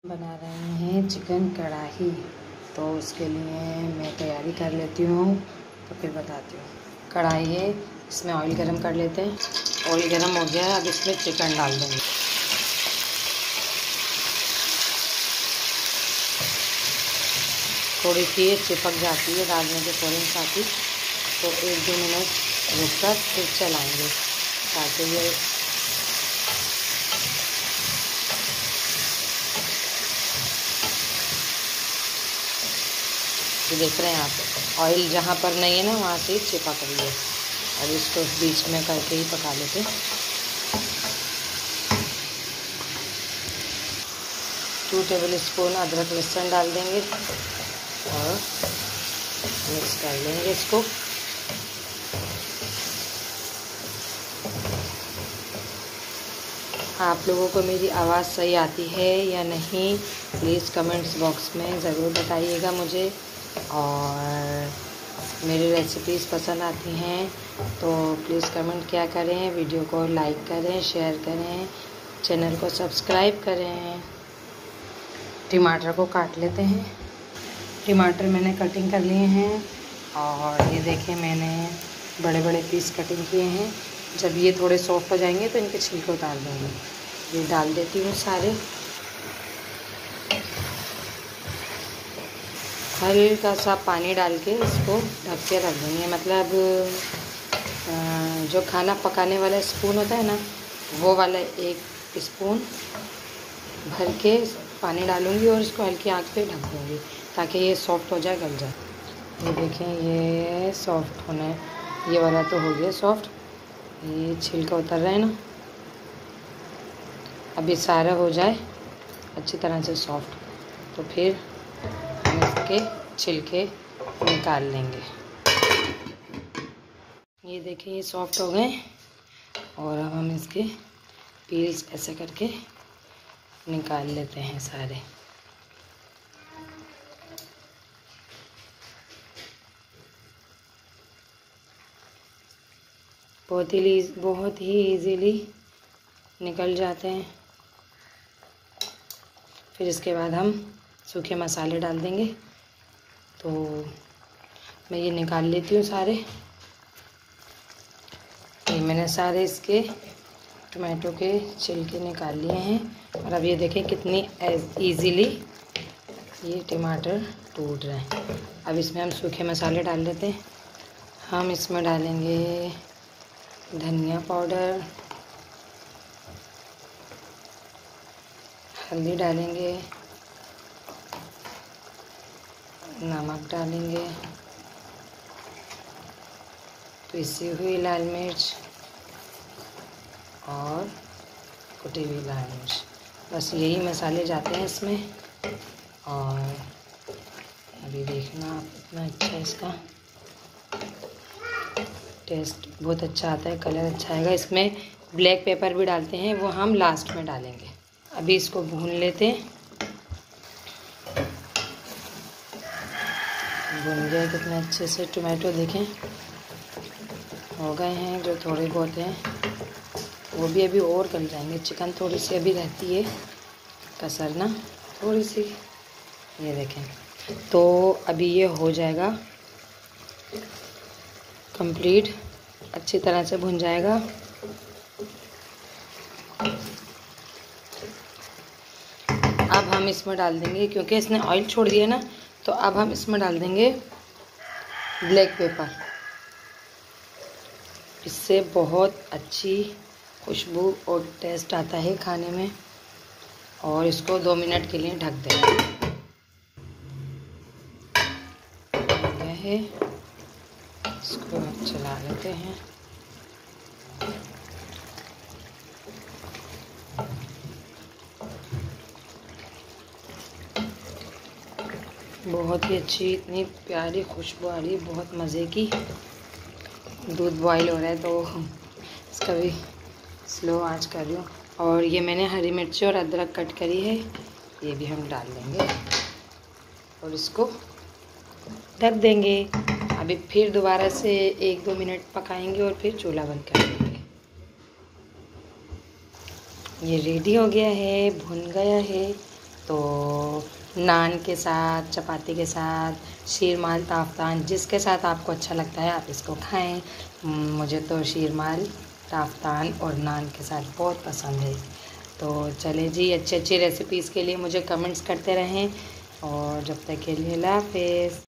बना रहे हैं चिकन कढ़ाई। तो उसके लिए मैं तैयारी कर लेती हूँ, तो फिर बताती हूँ। कढ़ाई है, इसमें ऑयल गरम कर लेते हैं। ऑयल गरम हो गया है, अब इसमें चिकन डाल देंगे। थोड़ी सी चिपक जाती है डालने के फ़ौरन साथ ही, तो 1-2 मिनट रुक कर फिर चलाएँगे ताकि ये देख रहे हैं आप, ऑयल जहाँ पर नहीं है ना वहाँ से चिपक रही है। अब इसको बीच में करके ही पका लेते। 2 टेबल स्पून अदरक लहसुन डाल देंगे और मिक्स कर लेंगे इसको। आप लोगों को मेरी आवाज़ सही आती है या नहीं, प्लीज़ कमेंट्स बॉक्स में ज़रूर बताइएगा मुझे। और मेरी रेसिपीज़ पसंद आती हैं तो प्लीज़ कमेंट क्या करें, वीडियो को लाइक करें, शेयर करें, चैनल को सब्सक्राइब करें। टमाटर को काट लेते हैं। टमाटर मैंने कटिंग कर लिए हैं और ये देखें मैंने बड़े बड़े पीस कटिंग किए हैं। जब ये थोड़े सॉफ्ट हो जाएंगे तो इनके छिलके उतार देंगे। ये डाल देती हूँ सारे। हल्का सा पानी डाल के इसको ढक के रख देंगे। मतलब जो खाना पकाने वाला स्पून होता है ना, वो वाला 1 स्पून भर के पानी डालूँगी और इसको हल्की आंच पे ढक दूँगी ताकि ये सॉफ्ट हो जाए, गल जाए। ये देखें ये सॉफ्ट होना है, ये वाला तो हो गया सॉफ्ट। ये छिलका उतर रहा है ना, अभी सारा हो जाए अच्छी तरह से सॉफ्ट, तो फिर हम इसके छिलके निकाल लेंगे। ये देखिए ये सॉफ्ट हो गए और अब हम इसके पील्स ऐसे करके निकाल लेते हैं सारे। बहुत ही इजीली निकल जाते हैं। फिर इसके बाद हम सूखे मसाले डाल देंगे। तो मैं ये निकाल लेती हूँ सारे। ये मैंने सारे इसके टमाटो के छिलके निकाल लिए हैं और अब ये देखें कितनी इजीली ये टमाटर टूट रहे हैं। अब इसमें हम सूखे मसाले डाल लेते हैं। हम इसमें डालेंगे धनिया पाउडर, हल्दी डालेंगे, नमक डालेंगे, पिसी हुई लाल मिर्च और कुटी हुई लाल मिर्च। बस यही मसाले जाते हैं इसमें। और अभी देखना आप, इतना अच्छा इसका टेस्ट बहुत अच्छा आता है, कलर अच्छा आएगा। इसमें ब्लैक पेपर भी डालते हैं, वो हम लास्ट में डालेंगे। अभी इसको भून लेते हैं। भून गया कितने अच्छे से टमाटो, देखें हो गए हैं। जो थोड़े बहुत हैं वो भी अभी और गल जाएंगे। चिकन थोड़ी सी अभी रहती है कसर ना, थोड़ी सी। ये देखें, तो अभी ये हो जाएगा कंप्लीट, अच्छी तरह से भुन जाएगा। अब हम इसमें डाल देंगे, क्योंकि इसने ऑयल छोड़ दिया ना, तो अब हम इसमें डाल देंगे ब्लैक पेपर। इससे बहुत अच्छी खुशबू और टेस्ट आता है खाने में। और इसको 2 मिनट के लिए ढक देंगे। हो गया है, इसको चला लेते हैं। बहुत ही अच्छी, इतनी प्यारी खुशबू आ रही है, बहुत मज़े की। दूध बॉईल हो रहा है तो इसका भी स्लो आंच कर रही हूँ। और ये मैंने हरी मिर्ची और अदरक कट करी है, ये भी हम डाल देंगे और इसको ढक देंगे। अभी फिर दोबारा से 1-2 मिनट पकाएंगे और फिर चूल्हा बंद कर देंगे। ये रेडी हो गया है, भुन गया है। तो नान के साथ, चपाती के साथ, शीरमाल, ताफ्तान, जिसके साथ आपको अच्छा लगता है आप इसको खाएं। मुझे तो शीरमाल, ताफ्तान और नान के साथ बहुत पसंद है। तो चले जी, अच्छी अच्छी रेसिपीज़ के लिए मुझे कमेंट्स करते रहें और जब तक के लिए अल्लाह हाफ़िज़।